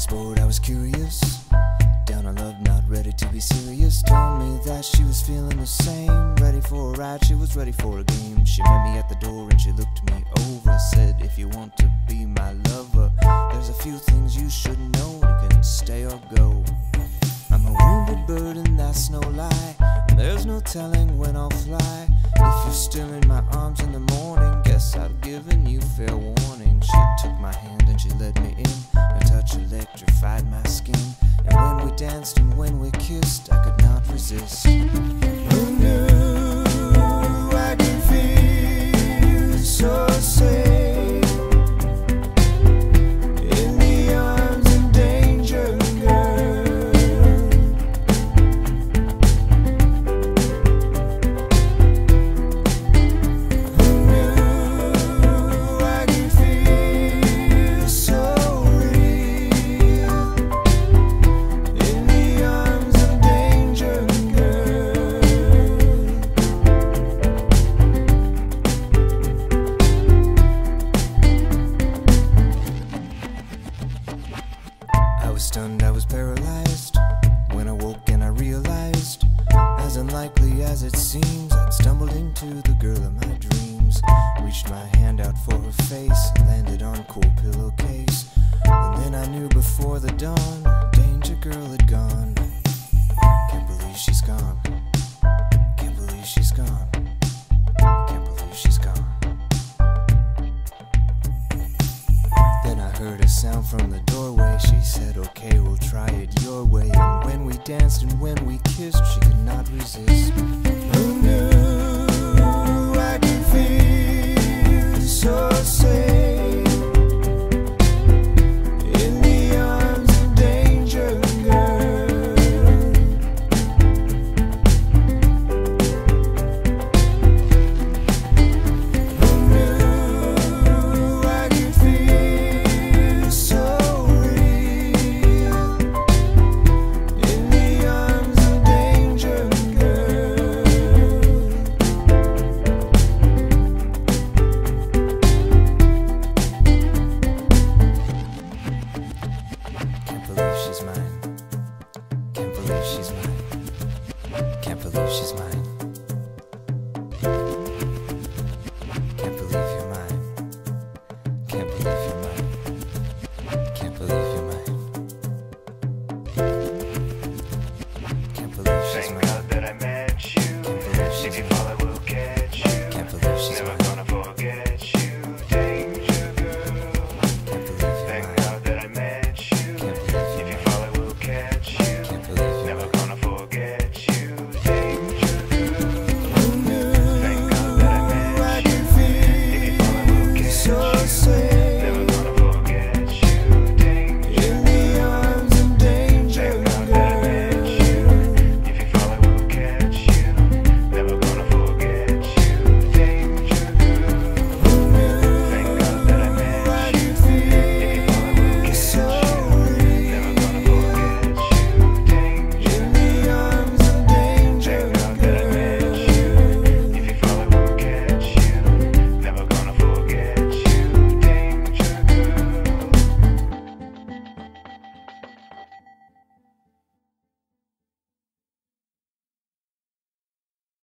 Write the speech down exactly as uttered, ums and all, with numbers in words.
bored, I was curious. Down on love, not ready to be serious. Told me that she was feeling the same. Ready for a ride, she was ready for a game. She met me at the door and she looked me over. Said, if you want to be my lover, there's a few things you should know. You can stay or go. I'm a wounded bird and that's no lie, and there's no telling when I'll fly. If you're still in my arms in the morning, guess I've given you fair warning. She took my hand and she led me in. Her touch electrified my skin, and when we danced and when we kissed, I could not resist. Who knew I could feel so safe? I was stunned, I was paralyzed when I woke and I realized, as unlikely as it seems, I'd stumbled into the girl of my dreams. Reached my hand out for her face, landed on a cool pillowcase, and then I knew before the dawn, danger girl had gone. Can't believe she's gone. Can't believe she's gone. Can't believe she's gone. Then I heard a sound from the doorway. She said, okay, we'll try it your way. And when we danced and when we kissed, she could not resist. Who knew I could feel so safe in the arms of danger, girl? Who knew I could feel so she's mine. Can't believe she's mine. Can't believe she's mine.